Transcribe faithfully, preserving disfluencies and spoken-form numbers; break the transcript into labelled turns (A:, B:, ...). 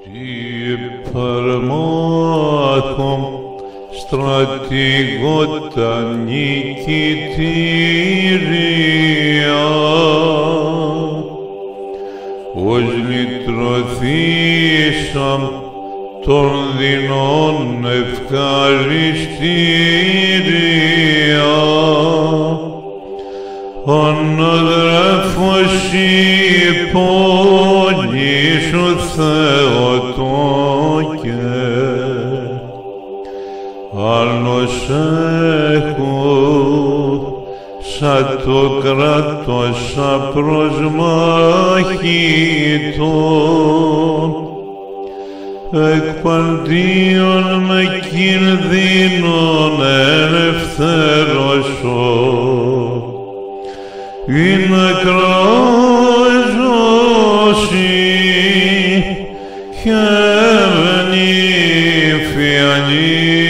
A: Υπερμάχων στρατηγότα νικητήρια, ως λυτρωθήσαμ των δεινών ευχαριστήρια, αναδρέφος υπόνησου Θεοτόκε, άλλος έχω σαν το κράτος απροσμάχητον, εκ παντίον με κινδύνων ελευθέρωσο, είναι κράζωση και νηφιανή.